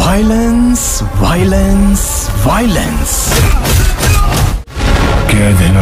Violence violence violence. कह देना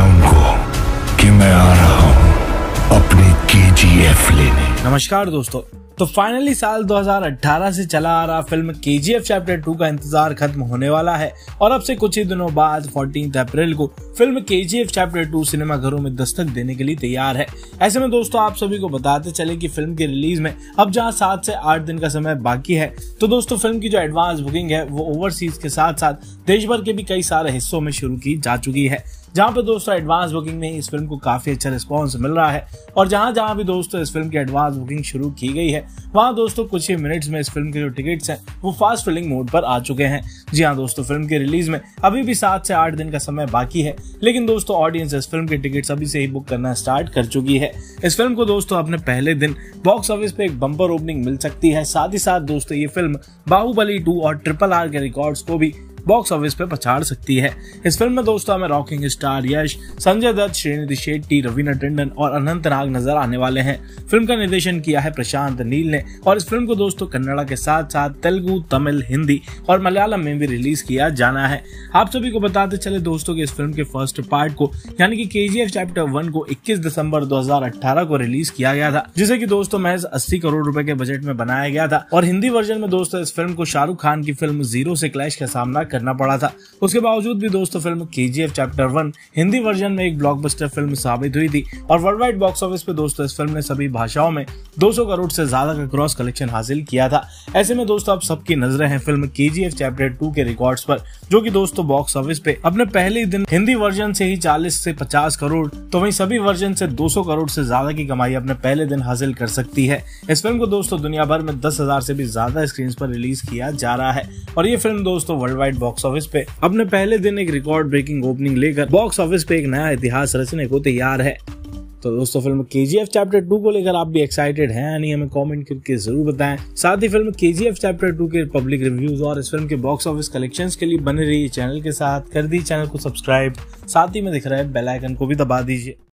उनको कि मैं आ रहा हूं अपनी KGF लेने। नमस्कार दोस्तों, तो फाइनली साल 2018 से चला आ रहा फिल्म KGF चैप्टर 2 का इंतजार खत्म होने वाला है और अब से कुछ ही दिनों बाद 14 अप्रैल को फिल्म KGF चैप्टर 2 सिनेमाघरों में दस्तक देने के लिए तैयार है। ऐसे में दोस्तों आप सभी को बताते चले कि फिल्म की रिलीज में अब जहां 7 से 8 दिन का समय बाकी है, तो दोस्तों फिल्म की जो एडवांस बुकिंग है वो ओवरसीज के साथ साथ देश भर के भी कई सारे हिस्सों में शुरू की जा चुकी है, जहां पे दोस्तों एडवांस बुकिंग में इस फिल्म को काफी अच्छा रिस्पांस मिल रहा है। और जहां जहां भी दोस्तों इस फिल्म की एडवांस बुकिंग शुरू की गई है, वहां दोस्तों कुछ ही मिनट्स में इस फिल्म के जो टिकट्स हैं वो फास्ट फिलिंग मोड पर आ चुके हैं। जी हां दोस्तों, फिल्म की रिलीज में अभी भी 7 से 8 दिन का समय बाकी है, लेकिन दोस्तों ऑडियंस इस फिल्म के टिकट्स अभी से ही बुक करना स्टार्ट कर चुकी है। इस फिल्म को दोस्तों अपने पहले दिन बॉक्स ऑफिस पे एक बम्पर ओपनिंग मिल सकती है। साथ ही साथ दोस्तों ये फिल्म बाहुबली 2 और RRR के रिकॉर्ड्स को भी बॉक्स ऑफिस पे पछाड़ सकती है। इस फिल्म में दोस्तों हमें रॉकिंग स्टार यश, संजय दत्त, श्रीनिधि शेट्टी, रवीना टंडन और अनंत नाग नजर आने वाले हैं। फिल्म का निर्देशन किया है प्रशांत नील ने और इस फिल्म को दोस्तों कन्नड़ा के साथ साथ तेलुगु, तमिल, हिंदी और मलयालम में भी रिलीज किया जाना है। आप सभी को बताते चले दोस्तों कि इस फिल्म के फर्स्ट पार्ट को यानी कि KGF चैप्टर 1 को 21 दिसंबर 2018 को रिलीज किया गया था, जिसे कि दोस्तों महज 80 करोड़ रुपए के बजट में बनाया गया था। और हिंदी वर्जन में दोस्तों इस फिल्म को शाहरुख खान की फिल्म जीरो से क्लैश का सामना करना पड़ा था। उसके बावजूद भी दोस्तों film KGF chapter 1 Hindi version में एक ब्लॉकबस्टर फिल्म साबित हुई थी और वर्ल्ड वाइड बॉक्स ऑफिस पे दोस्तों इस फिल्म ने सभी भाषाओं में 200 करोड़ से ज्यादा का क्रॉस कलेक्शन हासिल किया था। ऐसे में दोस्तों अब सबकी नजरें हैं फिल्म KGF चैप्टर 2 के रिकॉर्ड्स पर, जो कि दोस्तों बॉक्स ऑफिस पे अपने पहले दिन हिंदी वर्जन से ही 40 से 50 करोड़ तो वहीं सभी वर्जन से 200 करोड़ से ज्यादा की कमाई अपने पहले दिन हासिल कर सकती है। इस फिल्म को दोस्तों दुनिया भर में 10,000 से भी ज्यादा स्क्रीन पर रिलीज किया जा रहा है और ये फिल्म दोस्तों वर्ल्ड वाइड बॉक्स ऑफिस पे अपने पहले दिन एक रिकॉर्ड ब्रेकिंग ओपनिंग लेकर बॉक्स ऑफिस पे एक नया इतिहास रचने को तैयार है। तो दोस्तों फिल्म KGF चैप्टर 2 को लेकर आप भी एक्साइटेड हैं या नहीं, हमें कमेंट करके जरूर बताएं। साथ ही फिल्म KGF चैप्टर 2 के पब्लिक रिव्यूज और इस फिल्म के बॉक्स ऑफिस कलेक्शंस के लिए बने रहिए चैनल के साथ। कर दी चैनल को सब्सक्राइब, साथ ही में दिख रहा है बेल आइकन को भी दबा दीजिए।